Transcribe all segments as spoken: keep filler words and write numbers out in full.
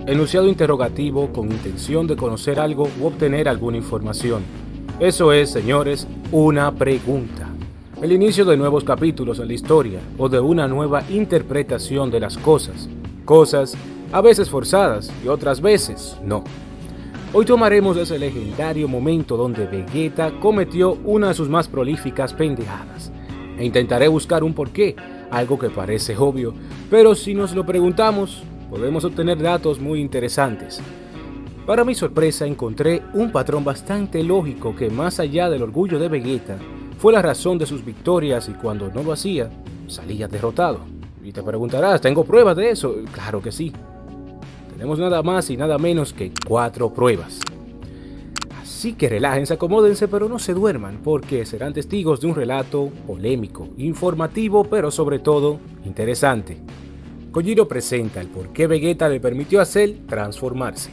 Enunciado interrogativo con intención de conocer algo u obtener alguna información. Eso es, señores, una pregunta. El inicio de nuevos capítulos en la historia o de una nueva interpretación de las cosas. Cosas a veces forzadas y otras veces no. Hoy tomaremos ese legendario momento donde Vegeta cometió una de sus más prolíficas pendejadas. E intentaré buscar un porqué, algo que parece obvio, pero si nos lo preguntamos, podemos obtener datos muy interesantes. Para mi sorpresa encontré un patrón bastante lógico que, más allá del orgullo de Vegeta, fue la razón de sus victorias, y cuando no lo hacía, salía derrotado. Y te preguntarás, ¿tengo pruebas de eso? Claro que sí. Tenemos nada más y nada menos que cuatro pruebas. Así que relájense, acomódense, pero no se duerman, porque serán testigos de un relato polémico, informativo, pero sobre todo interesante. Kojiro presenta el por qué Vegeta le permitió a Cell transformarse.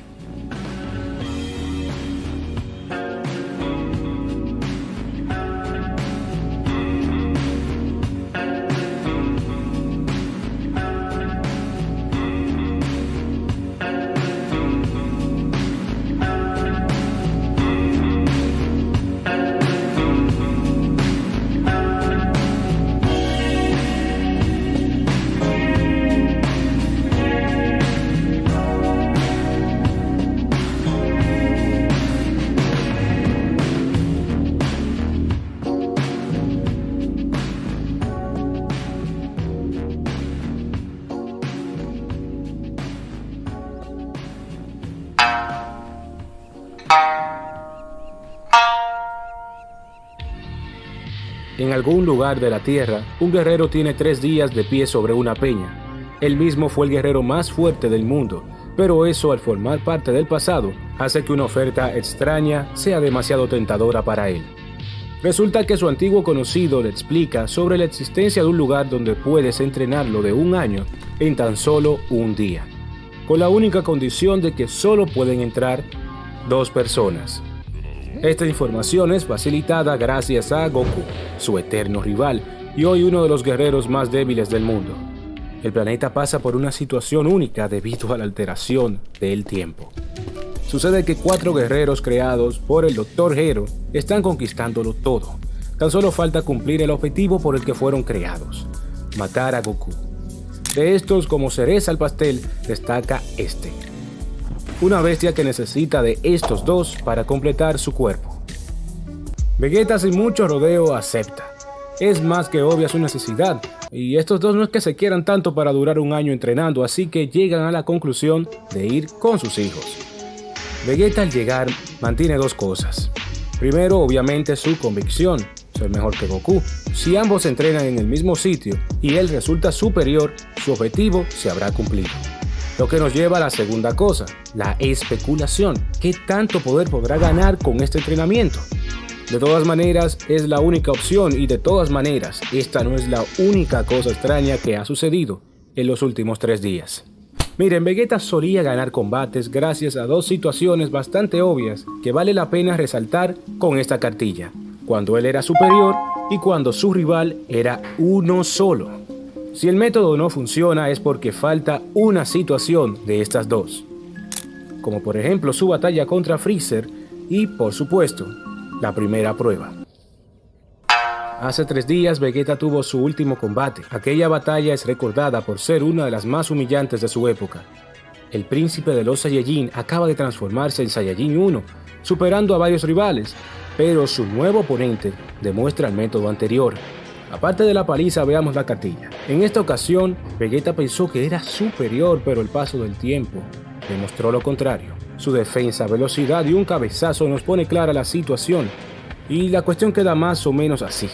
En algún lugar de la Tierra, un guerrero tiene tres días de pie sobre una peña. Él mismo fue el guerrero más fuerte del mundo, pero eso, al formar parte del pasado, hace que una oferta extraña sea demasiado tentadora para él. Resulta que su antiguo conocido le explica sobre la existencia de un lugar donde puedes entrenarlo de un año en tan solo un día, con la única condición de que solo pueden entrar dos personas. Esta información es facilitada gracias a Goku, su eterno rival y hoy uno de los guerreros más débiles del mundo. El planeta pasa por una situación única debido a la alteración del tiempo. Sucede que cuatro guerreros creados por el doctor Gero están conquistándolo todo. Tan solo falta cumplir el objetivo por el que fueron creados: matar a Goku. De estos, como cereza al pastel, destaca este. Una bestia que necesita de estos dos para completar su cuerpo. Vegeta, sin mucho rodeo, acepta. Es más que obvia su necesidad, y estos dos no es que se quieran tanto para durar un año entrenando, así que llegan a la conclusión de ir con sus hijos. Vegeta, al llegar, mantiene dos cosas. Primero, obviamente, su convicción: ser mejor que Goku. Si ambos entrenan en el mismo sitio y él resulta superior, su objetivo se habrá cumplido. Lo que nos lleva a la segunda cosa, la especulación. ¿Qué tanto poder podrá ganar con este entrenamiento? De todas maneras, es la única opción, y de todas maneras, esta no es la única cosa extraña que ha sucedido en los últimos tres días. Miren, Vegeta solía ganar combates gracias a dos situaciones bastante obvias que vale la pena resaltar con esta cartilla: cuando él era superior y cuando su rival era uno solo. Si el método no funciona es porque falta una situación de estas dos, como por ejemplo su batalla contra Freezer y, por supuesto, la primera prueba. Hace tres días Vegeta tuvo su último combate. Aquella batalla es recordada por ser una de las más humillantes de su época. El príncipe de los Saiyajin acaba de transformarse en Saiyajin uno, superando a varios rivales, pero su nuevo oponente demuestra el método anterior. Aparte de la paliza, veamos la cartilla. En esta ocasión, Vegeta pensó que era superior, pero el paso del tiempo demostró lo contrario. Su defensa, velocidad y un cabezazo nos pone clara la situación, y la cuestión queda más o menos así.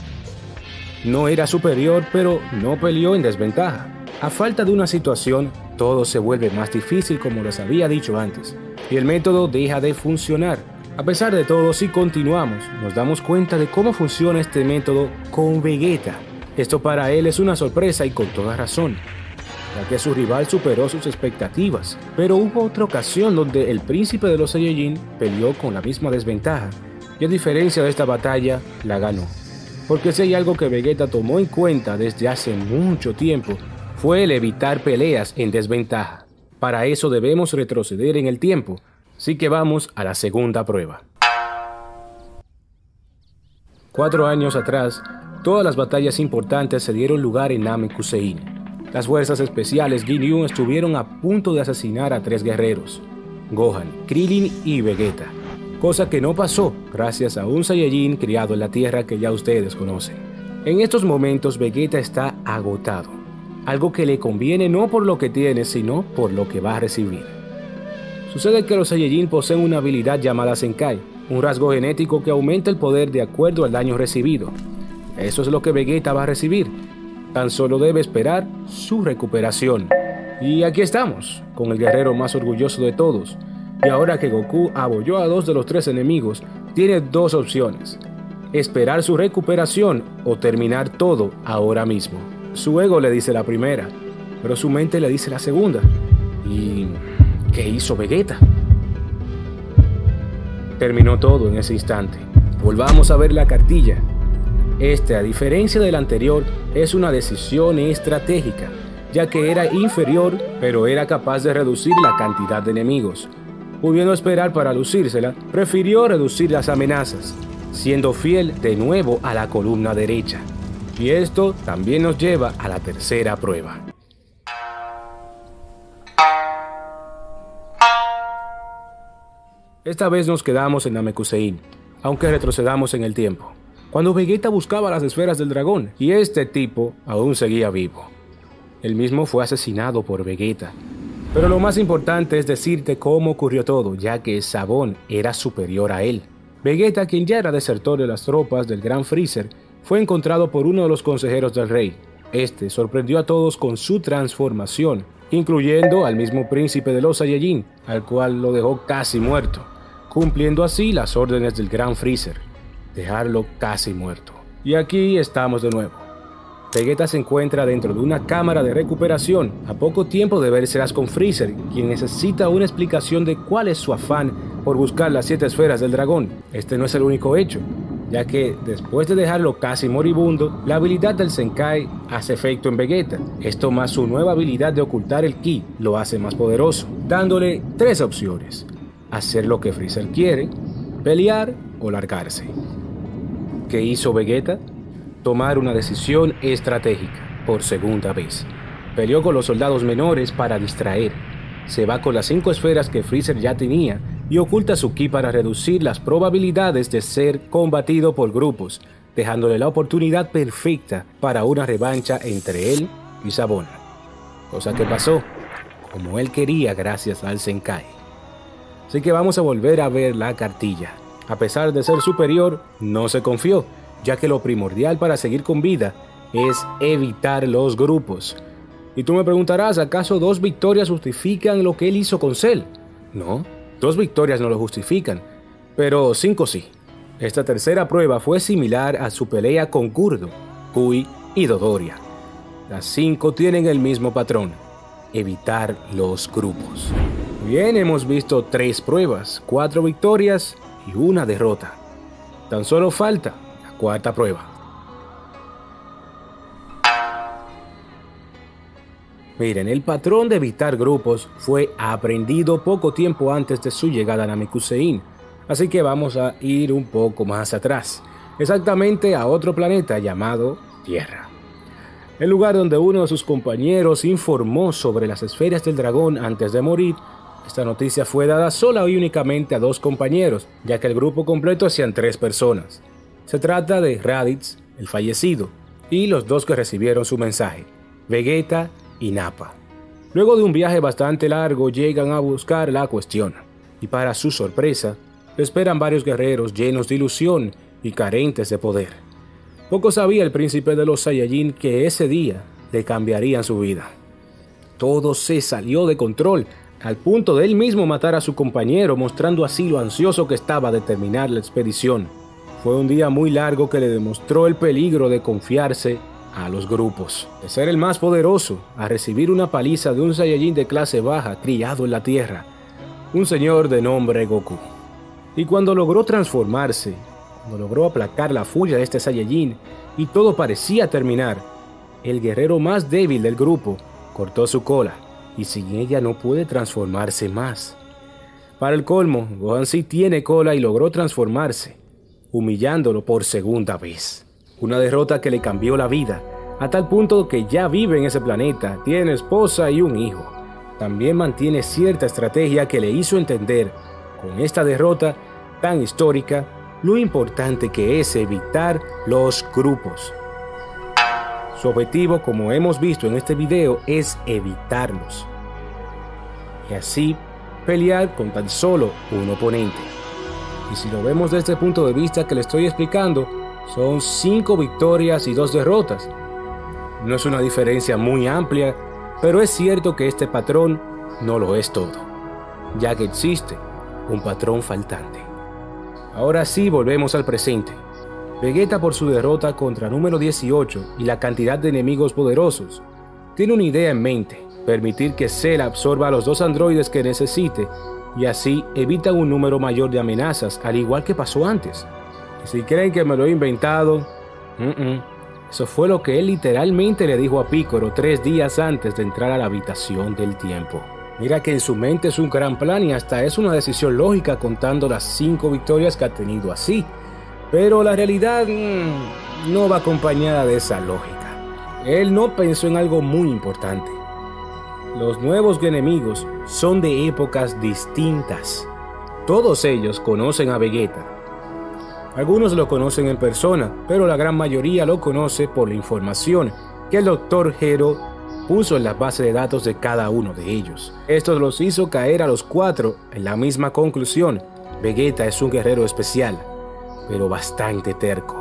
No era superior, pero no peleó en desventaja. A falta de una situación, todo se vuelve más difícil, como les había dicho antes, y el método deja de funcionar. A pesar de todo, si continuamos, nos damos cuenta de cómo funciona este método con Vegeta. Esto para él es una sorpresa, y con toda razón, ya que su rival superó sus expectativas. Pero hubo otra ocasión donde el príncipe de los Saiyajin peleó con la misma desventaja, y a diferencia de esta batalla, la ganó. Porque si hay algo que Vegeta tomó en cuenta desde hace mucho tiempo, fue el evitar peleas en desventaja. Para eso debemos retroceder en el tiempo, así que vamos a la segunda prueba. Cuatro años atrás, todas las batallas importantes se dieron lugar en Namekusein. Las fuerzas especiales Ginyu estuvieron a punto de asesinar a tres guerreros, Gohan, Krillin y Vegeta, cosa que no pasó gracias a un Saiyajin criado en la Tierra que ya ustedes conocen. En estos momentos Vegeta está agotado, algo que le conviene no por lo que tiene, sino por lo que va a recibir. Sucede que los Saiyajin poseen una habilidad llamada Zenkai, un rasgo genético que aumenta el poder de acuerdo al daño recibido. Eso es lo que Vegeta va a recibir. Tan solo debe esperar su recuperación. Y aquí estamos, con el guerrero más orgulloso de todos. Y ahora que Goku abolló a dos de los tres enemigos, tiene dos opciones: esperar su recuperación o terminar todo ahora mismo. Su ego le dice la primera, pero su mente le dice la segunda. ¿Y qué hizo Vegeta? Terminó todo en ese instante. Volvamos a ver la cartilla. Este, a diferencia del anterior, es una decisión estratégica, ya que era inferior, pero era capaz de reducir la cantidad de enemigos. Pudiendo esperar para lucírsela, prefirió reducir las amenazas, siendo fiel de nuevo a la columna derecha. Y esto también nos lleva a la tercera prueba. Esta vez nos quedamos en Namekusein, aunque retrocedamos en el tiempo, cuando Vegeta buscaba las esferas del dragón y este tipo aún seguía vivo. Él mismo fue asesinado por Vegeta. Pero lo más importante es decirte cómo ocurrió todo, ya que Sabón era superior a él. Vegeta, quien ya era desertor de las tropas del Gran Freezer, fue encontrado por uno de los consejeros del rey. Este sorprendió a todos con su transformación, incluyendo al mismo príncipe de los Saiyajin, al cual lo dejó casi muerto, cumpliendo así las órdenes del Gran Freezer, dejarlo casi muerto. Y aquí estamos de nuevo. Vegeta se encuentra dentro de una cámara de recuperación, a poco tiempo de vérselas con Freezer, quien necesita una explicación de cuál es su afán por buscar las siete esferas del dragón. Este no es el único hecho, ya que después de dejarlo casi moribundo, la habilidad del Zenkai hace efecto en Vegeta. Esto más su nueva habilidad de ocultar el ki lo hace más poderoso, dándole tres opciones: hacer lo que Freezer quiere, pelear o largarse. ¿Qué hizo Vegeta? Tomar una decisión estratégica por segunda vez. Peleó con los soldados menores para distraer. Se va con las cinco esferas que Freezer ya tenía y oculta su ki para reducir las probabilidades de ser combatido por grupos, dejándole la oportunidad perfecta para una revancha entre él y Sabón. Cosa que pasó como él quería gracias al Zenkai. Así que vamos a volver a ver la cartilla. A pesar de ser superior, no se confió, ya que lo primordial para seguir con vida es evitar los grupos. Y tú me preguntarás, ¿acaso dos victorias justifican lo que él hizo con Cell? No, dos victorias no lo justifican, pero cinco sí. Esta tercera prueba fue similar a su pelea con Gurdo, Cui y Dodoria. Las cinco tienen el mismo patrón: evitar los grupos. Bien, hemos visto tres pruebas, cuatro victorias y una derrota. Tan solo falta la cuarta prueba. Miren, el patrón de evitar grupos fue aprendido poco tiempo antes de su llegada a Namekusein, así que vamos a ir un poco más atrás, exactamente a otro planeta llamado Tierra. El lugar donde uno de sus compañeros informó sobre las esferas del dragón antes de morir. Esta noticia fue dada sola y únicamente a dos compañeros, ya que el grupo completo hacían tres personas. Se trata de Raditz, el fallecido, y los dos que recibieron su mensaje, Vegeta y Nappa. Luego de un viaje bastante largo llegan a buscar la cuestión, y para su sorpresa, esperan varios guerreros llenos de ilusión y carentes de poder. Poco sabía el príncipe de los Saiyajin que ese día le cambiarían su vida. Todo se salió de control, al punto de él mismo matar a su compañero, mostrando así lo ansioso que estaba de terminar la expedición. Fue un día muy largo que le demostró el peligro de confiarse a los grupos, de ser el más poderoso, a recibir una paliza de un Saiyajin de clase baja criado en la tierra, un señor de nombre Goku. Y cuando logró transformarse, cuando logró aplacar la furia de este Saiyajin y todo parecía terminar, el guerrero más débil del grupo cortó su cola y sin ella no puede transformarse más. Para el colmo, Gohan sí tiene cola y logró transformarse, humillándolo por segunda vez. Una derrota que le cambió la vida, a tal punto que ya vive en ese planeta, tiene esposa y un hijo. También mantiene cierta estrategia que le hizo entender, con esta derrota tan histórica, lo importante que es evitar los grupos. Su objetivo, como hemos visto en este video, es evitarlos. Y así pelear con tan solo un oponente. Y si lo vemos desde el punto de vista que le estoy explicando, son cinco victorias y dos derrotas. No es una diferencia muy amplia, pero es cierto que este patrón no lo es todo, ya que existe un patrón faltante. Ahora sí volvemos al presente. Vegeta, por su derrota contra número dieciocho y la cantidad de enemigos poderosos, tiene una idea en mente: permitir que Cell absorba a los dos androides que necesite, y así evitan un número mayor de amenazas, al igual que pasó antes. Y si creen que me lo he inventado, uh -uh. eso fue lo que él literalmente le dijo a Piccolo tres días antes de entrar a la habitación del tiempo. Mira que en su mente es un gran plan y hasta es una decisión lógica contando las cinco victorias que ha tenido así. Pero la realidad mmm, no va acompañada de esa lógica. Él no pensó en algo muy importante. Los nuevos enemigos son de épocas distintas. Todos ellos conocen a Vegeta. Algunos lo conocen en persona, pero la gran mayoría lo conoce por la información que el doctor Gero puso en la base de datos de cada uno de ellos. Esto los hizo caer a los cuatro en la misma conclusión: Vegeta es un guerrero especial, pero bastante terco.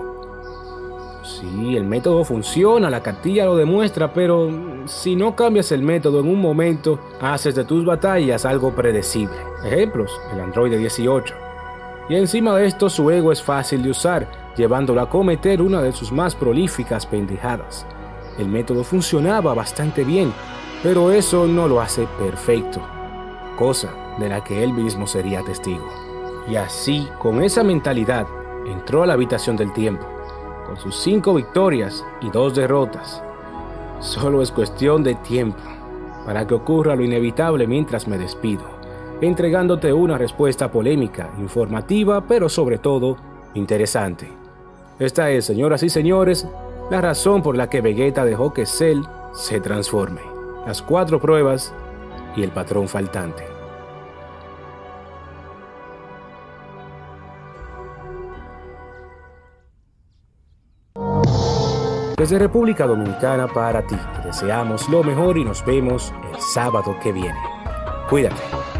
Sí, el método funciona, la cartilla lo demuestra, pero si no cambias el método en un momento, haces de tus batallas algo predecible. Ejemplos: el androide dieciocho. Y encima de esto, su ego es fácil de usar, llevándolo a cometer una de sus más prolíficas pendejadas. El método funcionaba bastante bien, pero eso no lo hace perfecto, cosa de la que él mismo sería testigo. Y así, con esa mentalidad, entró a la habitación del tiempo, con sus cinco victorias y dos derrotas. Solo es cuestión de tiempo para que ocurra lo inevitable mientras me despido, entregándote una respuesta polémica, informativa, pero sobre todo interesante. Esta es, señoras y señores, la razón por la que Vegeta dejó que Cell se transforme: las cuatro pruebas y el patrón faltante. Desde República Dominicana para ti, te deseamos lo mejor y nos vemos el sábado que viene. Cuídate.